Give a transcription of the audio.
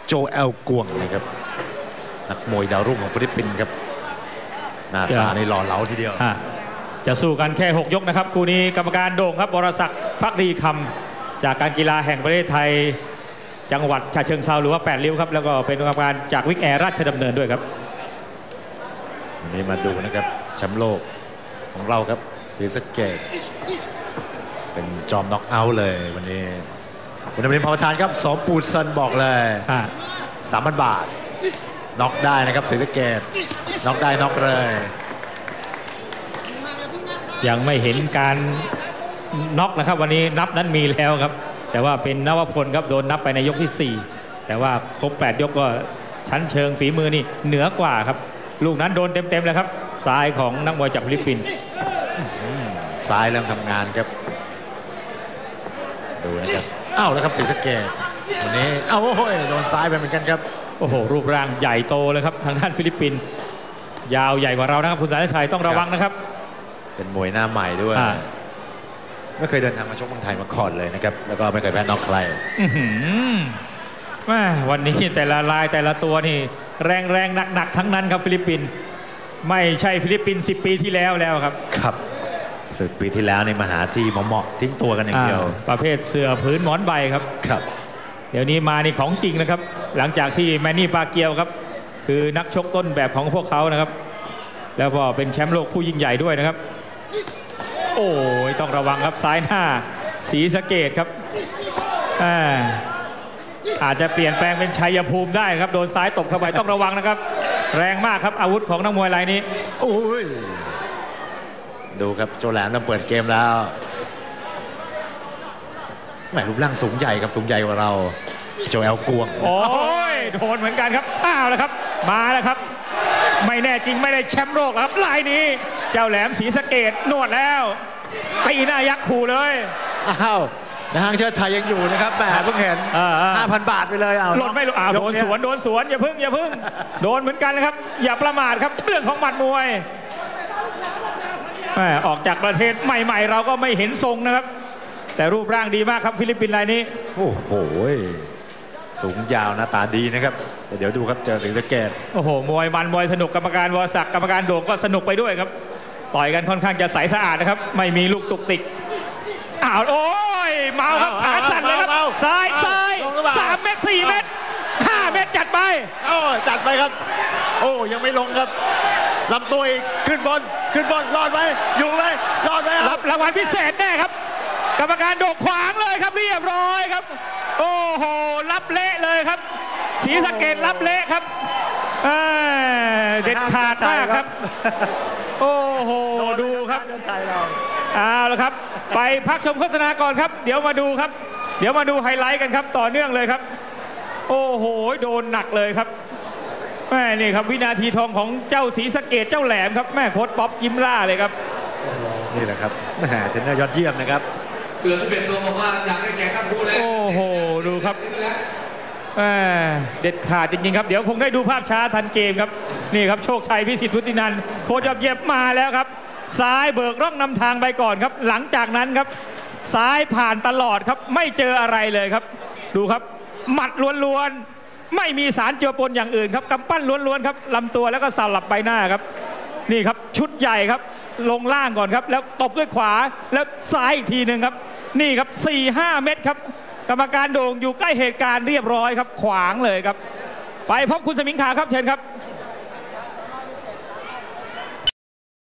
โจเอลกวงนะครับนักมวยดาวรุ่งของฟิลิปปินส์ครับหน้าตาในหล่อเหลาทีเดียวจะสู้กันแค่6ยกนะครับคู่นี้กรรมการโด่งครับวรศักดิ์ภักดีคำจากการกีฬาแห่งประเทศไทยจังหวัดฉะเชิงเทราหรือว่า8ริ้วครับแล้วก็เป็นกรรมการจากวิกแอร์ราชดำเนินด้วยครับวันนี้มาดูนะครับแชมป์โลกของเราครับศรีสะเกษเป็นจอมน็อกเอาท์เลยวันนี้คุณดำเนินพรประธานครับสมปูซันบอกเลย3,000 บาทน็อกได้นะครับศรีสะเกษน็อกได้น็อกเลยยังไม่เห็นการน็อกนะครับวันนี้นับนั้นมีแล้วครับแต่ว่าเป็นนวพลครับโดนนับไปในยกที่4แต่ว่าครบ8ยกก็ชั้นเชิงฝีมือนี่เหนือกว่าครับลูกนั้นโดนเต็มๆเลยครับซ้ายของนักมวยจากฟิลิปปินส์ซ้ายเริ่มทำงานครับดูนะครับอ้าวแล้วครับศรีสะเกษวันนี้โอ้โหโดนซ้ายไปเหมือนกันครับโอ้โหรูปร่างใหญ่โตเลยครับทางด้านฟิลิปปินส์ยาวใหญ่กว่าเรานะครับคุณสารชัยต้องระวังนะครับเป็นมวยหน้าใหม่ด้วยไม่เคยเดินทางมาชกเมืองไทยมาก่อนเลยนะครับแล้วก็ไม่เคยแพ้น็อกใครวันนี้แต่ละลายแต่ละตัวนี่แรงหนักทั้งนั้นครับฟิลิปปินส์ไม่ใช่ฟิลิปปินส์10 ปีที่แล้วครับครับ10 ปีที่แล้วในมาหาที่เหมาะทิ้งตัวกันอย่างเดียวประเภทเสื่อผืนหมอนใบครับครับเดี๋ยวนี้มาในของจริงนะครับหลังจากที่แมนนี่ปาเกียวครับคือนักชกต้นแบบของพวกเขานะครับแล้วก็เป็นแชมป์โลกผู้ยิ่งใหญ่ด้วยนะครับโอ้ยต้องระวังครับซ้ายหน้าศรีสะเกษครับอาจจะเปลี่ยนแปลงเป็นชัยภูมิได้ครับโดนซ้ายตบเข้าไปต้องระวังนะครับแรงมากครับอาวุธของนักมวยรายนี้โอ้ยดูครับโจแหลมเริ่มเปิดเกมแล้วแหมรูปร่างสูงใหญ่ครับสูงใหญ่กว่าเราโจเอลกวงโอ้ยโดนเหมือนกันครับอ้าวแล้วครับมาแล้วครับไม่แน่จริงไม่ได้แชมป์โลกครับรายนี้เจ้าแหลมศรีสะเกษนวดแล้วตีหน้ายักษ์ขู่เลยอ้าวนะฮะเชิดชัยยังอยู่นะครับแหมเพิ่งเห็น 5,000 บาทไปเลยหล่นไม่หล่นโดนสวนอย่าพึ่งโดนเหมือนกันนะครับอย่าประมาทครับเรื่องของหมัดมวยออกจากประเทศใหม่ๆเราก็ไม่เห็นทรงนะครับแต่รูปร่างดีมากครับฟิลิปปินส์รายนี้โอ้โหสูงยาวหน้าตาดีนะครับเดี๋ยวดูครับเจอศรีสะเกษโอ้โหมวยมันมวยสนุกกรรมการวรศักดิ์กรรมการโด่งก็สนุกไปด้วยครับต่อยกันค่อนข้างจะใสสะอาดนะครับไม่มีลูกตุกติกอ้าวโอ้ยเมาครับขาสั่นเลยครับซ้าย3 เม็ด4 เม็ด5 เม็ดจัดไปจัดไปครับโอ้ยังไม่ลงครับลำตัวอีกขึ้นบนรอดไหมอยู่ไหมรอดไหมรับรางวัลพิเศษแน่ครับกรรมการโดกขวางเลยครับเรียบร้อยครับโอ้โหรับเละเลยครับศรีสะเกษรับเละครับเด็ดขาดมากครับโอ้โหดูครับเอาละครับไปพักชมโฆษณาก่อนครับเดี๋ยวมาดูครับเดี๋ยวมาดูไฮไลท์กันครับต่อเนื่องเลยครับโอ้โหโดนหนักเลยครับแม่นี่ครับวินาทีทองของเจ้าศรีสะเกษเจ้าแหลมครับแม่โค้ชป๊อปยิ้มร่าเลยครับนี่แหละครับแม่เทรนเนอร์ยอดเยี่ยมนะครับเสือ11 ตัวบอกว่าอยากได้แข่งขันคู่เลยโอ้โหดูครับเด็ดขาดจริงๆครับเดี๋ยวคงได้ดูภาพช้าทันเกมครับนี่ครับโชคชัยพิสิทธิ์พุทธินันท์โค้ชยอดเยี่ยมมาแล้วครับซ้ายเบิกร่องนำทางไปก่อนครับหลังจากนั้นครับซ้ายผ่านตลอดครับไม่เจออะไรเลยครับดูครับหมัดล้วนๆไม่มีสารเจือปนอย่างอื่นครับกำปั้นล้วนๆครับลำตัวแล้วก็สลับใบหน้าครับนี่ครับชุดใหญ่ครับลงล่างก่อนครับแล้วตบด้วยขวาแล้วซ้ายอีกทีหนึ่งครับนี่ครับ 4-5 เม็ดครับกรรมการโด่งอยู่ใกล้เหตุการณ์เรียบร้อยครับขวางเลยครับไปพบคุณสมิงขาวครับเชิญครับ